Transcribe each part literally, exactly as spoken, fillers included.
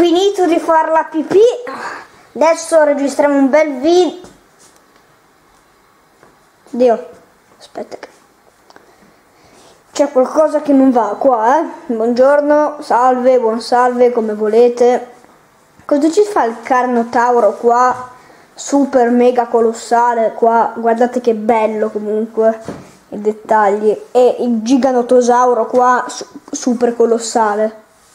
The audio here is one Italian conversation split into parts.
finito di fare la pipì, adesso registriamo un bel video. Dio, aspetta che c'è qualcosa che non va qua, eh. Buongiorno, salve, buon salve, come volete. Cosa ci fa il Carnotauro qua? Super mega colossale qua, guardate che bello comunque i dettagli. E il Giganotosauro qua su super colossale.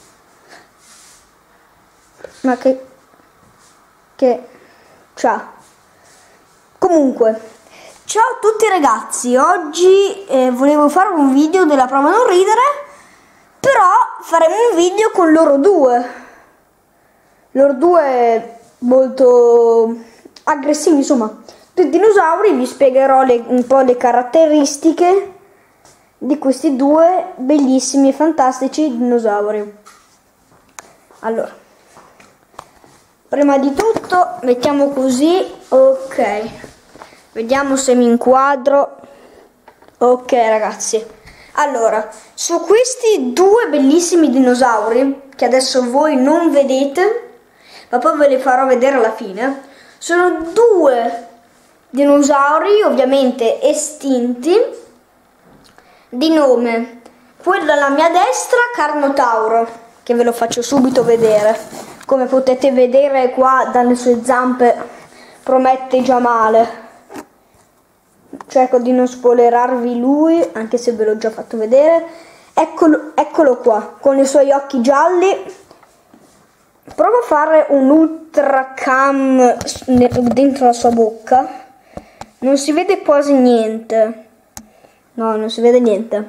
Ma che che c'ha? Comunque, ciao a tutti ragazzi, oggi eh, volevo fare un video della prova non ridere, però faremo un video con loro due. Loro due molto aggressivi, insomma, due dinosauri. Vi spiegherò le, un po' le caratteristiche di questi due bellissimi e fantastici dinosauri. Allora, prima di tutto mettiamo così, ok, vediamo se mi inquadro. Ok ragazzi, allora, su questi due bellissimi dinosauri che adesso voi non vedete, ma poi ve li farò vedere alla fine, sono due dinosauri ovviamente estinti, di nome, quello alla mia destra Carnotauro, che ve lo faccio subito vedere. Come potete vedere qua dalle sue zampe promette già male. Cerco di non spoilerarvi lui, anche se ve l'ho già fatto vedere. Eccolo, eccolo qua, con i suoi occhi gialli. Provo a fare un ultra cam dentro la sua bocca. Non si vede quasi niente. No, non si vede niente.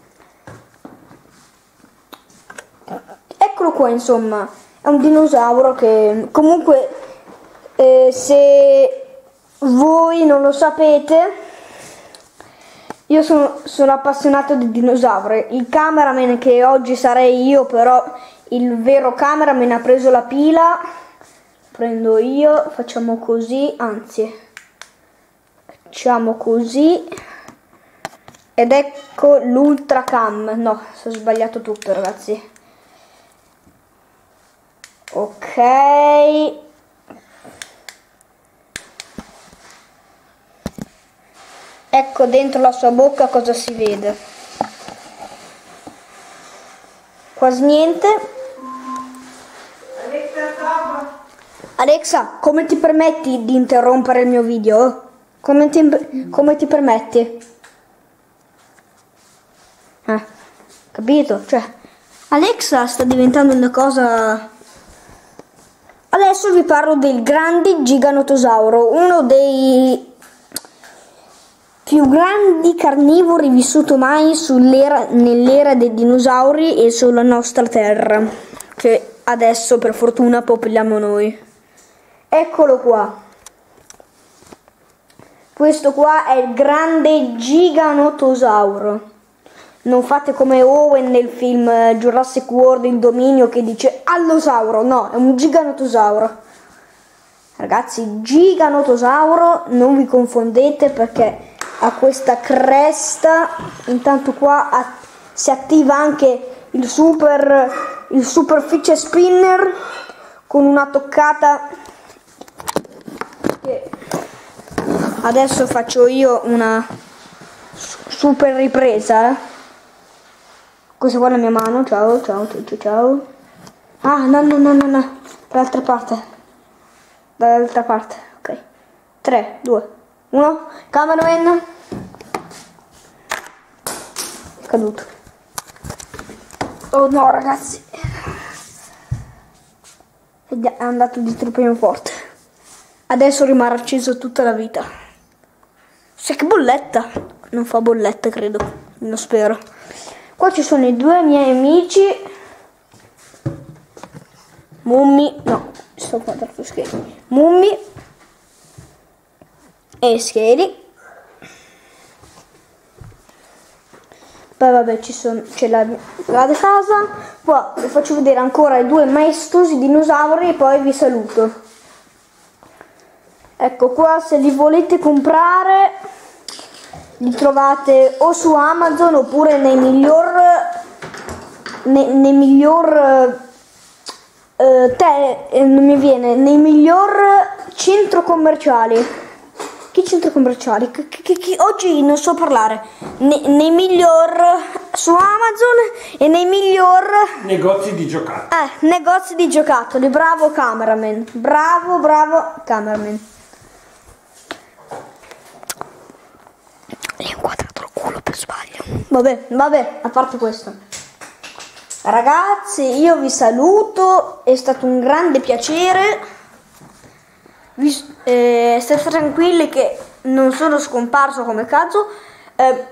Eccolo qua, insomma. È un dinosauro che comunque, eh, se voi non lo sapete, io sono, sono appassionato di dinosauri. Il cameraman, che oggi sarei io, però il vero cameraman ha preso la pila. Prendo io, facciamo così, anzi facciamo così, ed ecco l'ultra cam. No, ho sbagliato tutto ragazzi. Ok, ecco dentro la sua bocca cosa si vede. Quasi niente. Alexa, come ti permetti di interrompere il mio video? Come ti, come ti permetti? Ah, capito? Cioè, Alexa sta diventando una cosa. Adesso vi parlo del grande Giganotosauro, uno dei più grandi carnivori vissuto mai sull'era, nell'era dei dinosauri e sulla nostra terra, che adesso per fortuna popoliamo noi. Eccolo qua. Questo qua è il grande Giganotosauro. Non fate come Owen nel film Jurassic World Il Dominio, che dice allosauro. No, è un Giganotosauro. Ragazzi, Giganotosauro, non vi confondete, perché ha questa cresta. Intanto qua si attiva anche il super, il super fiche spinner, con una toccata che adesso faccio io una super ripresa, eh. Questa qua è la mia mano, ciao, ciao, ciao, ciao. Ah, no, no, no, no, no, dall'altra parte, dall'altra parte, ok. tre, due, uno, cameraman. È caduto. Oh no, ragazzi. È andato di troppo forte. Adesso rimarrà acceso tutta la vita. Sai che bolletta? Non fa bolletta, credo, non spero. Qua ci sono i due miei amici Mummy, no, sto guardando Scary, Mummy e Scary. Poi vabbè, ci sono, c'è la, la casa. Qua vi faccio vedere ancora i due maestosi dinosauri e poi vi saluto. Ecco qua, se li volete comprare li trovate o su Amazon oppure nei miglior nei, nei miglior eh, te eh, non mi viene nei miglior centro commerciali. Che centro commerciali? Che, che, che, oggi non so parlare. Ne, nei miglior su Amazon e nei miglior negozi di giocattoli. Eh, negozi di giocattoli. Bravo cameraman. Bravo, bravo cameraman. Gli ho inquadrato il culo per sbaglio. Vabbè, vabbè, a parte questo. Ragazzi, io vi saluto. È stato un grande piacere. Vi, eh, state tranquilli che non sono scomparso come cazzo. Eh,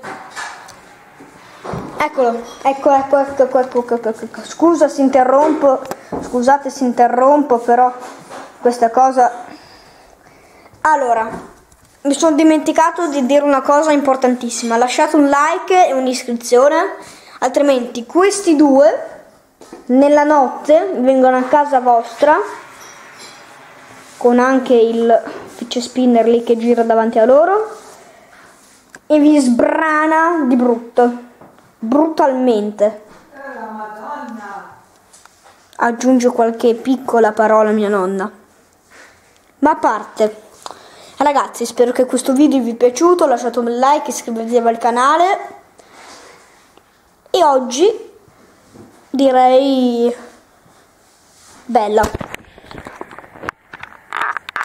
eccolo, ecco, ecco, ecco, ecco, ecco, ecco, ecco, ecco. Scusa se interrompo, scusate se interrompo, però questa cosa. Allora, mi sono dimenticato di dire una cosa importantissima. Lasciate un like e un'iscrizione, altrimenti questi due nella notte vengono a casa vostra con anche il fidget spinner lì che gira davanti a loro e vi sbrana di brutto, brutalmente. Oh, Madonna. Aggiunge qualche piccola parola mia nonna. Ma a parte, ragazzi, spero che questo video vi è piaciuto, lasciate un like, iscrivetevi al canale e oggi direi bella.